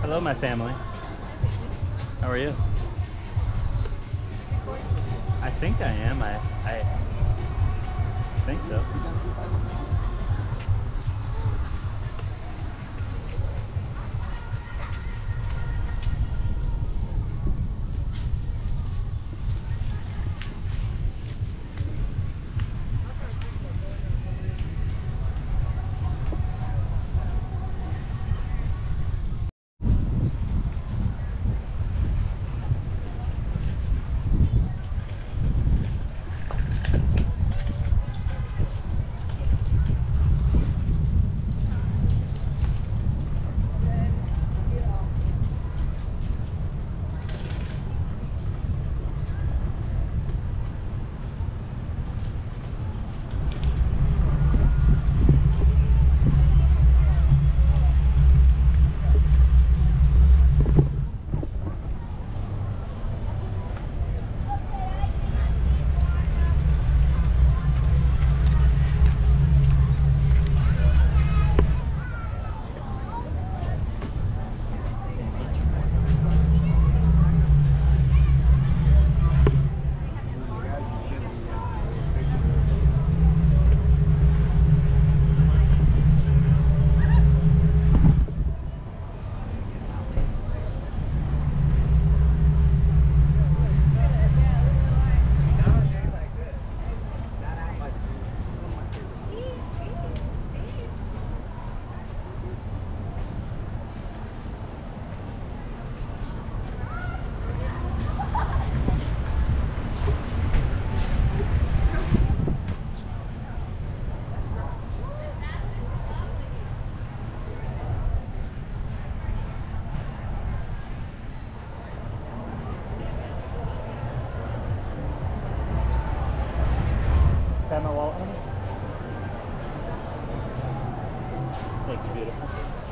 Hello, my family. How are you? I think I am. I think so. Got my wallet on it? Thank you, beautiful.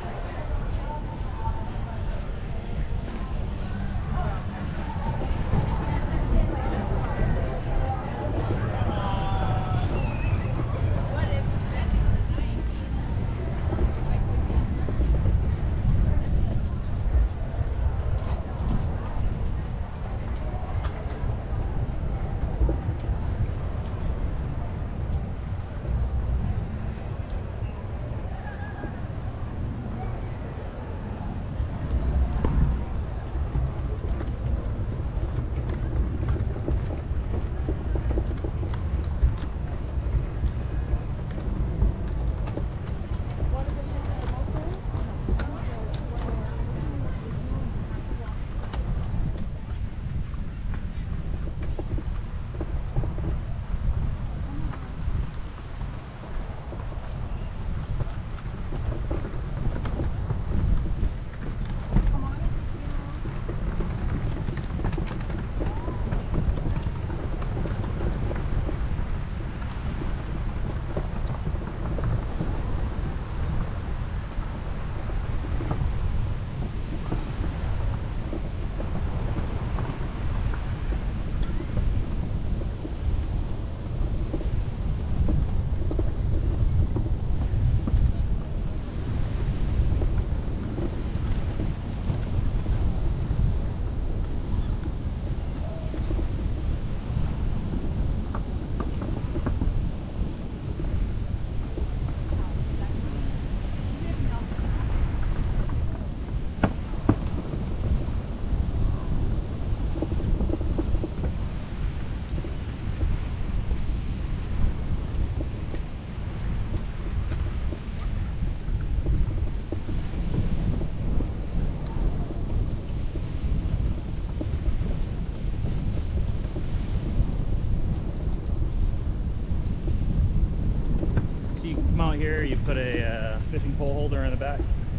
So you come out here, you put a fishing pole holder in the back,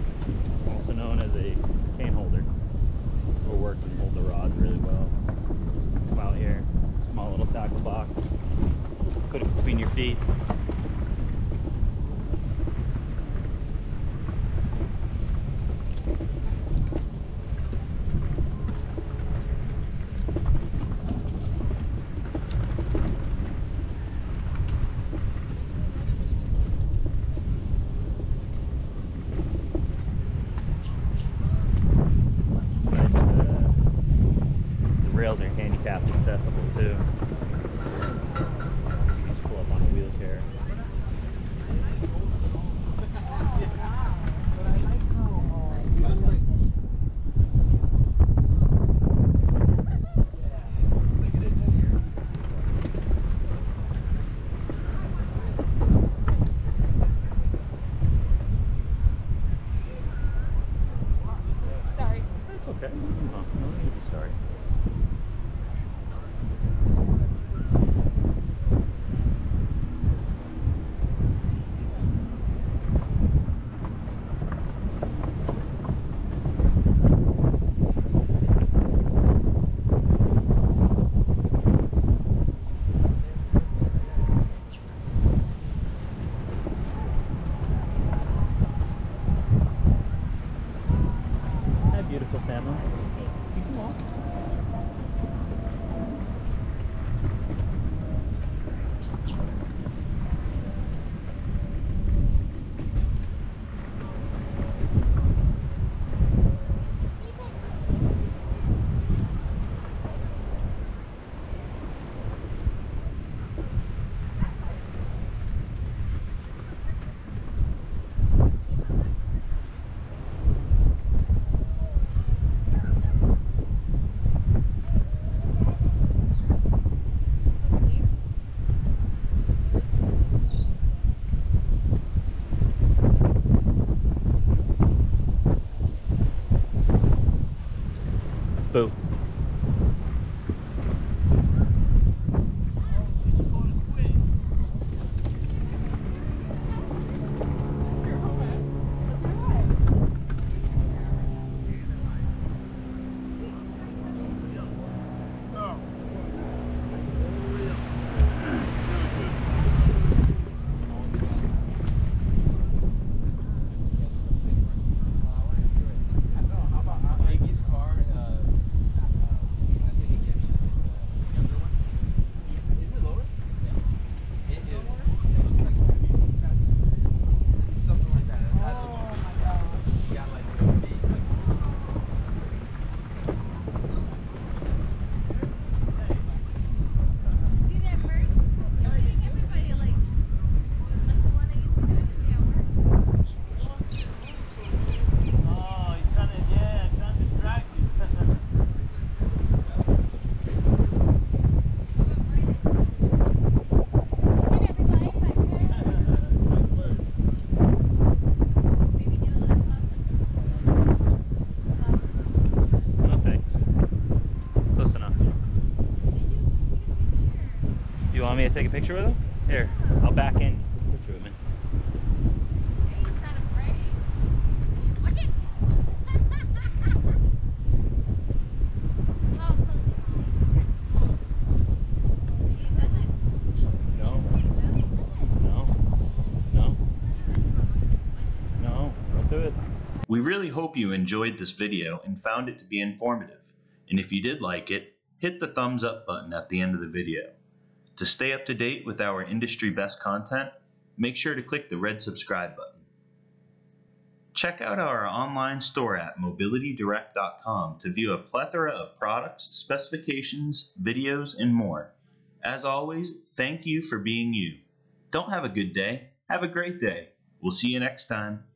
also known as a cane holder. Will work and hold the rod really well. Come out here, small little tackle box, put it between your feet. Boo. You want me to take a picture with him? Here, I'll back in. Take a picture with me. He's not afraid. Watch it! No. No. No. No. Don't do it. We really hope you enjoyed this video and found it to be informative. And if you did like it, hit the thumbs up button at the end of the video. To stay up to date with our industry best content, make sure to click the red subscribe button. Check out our online store at mobilitydirect.com to view a plethora of products, specifications, videos, and more. As always, thank you for being you. Don't have a good day, have a great day. We'll see you next time.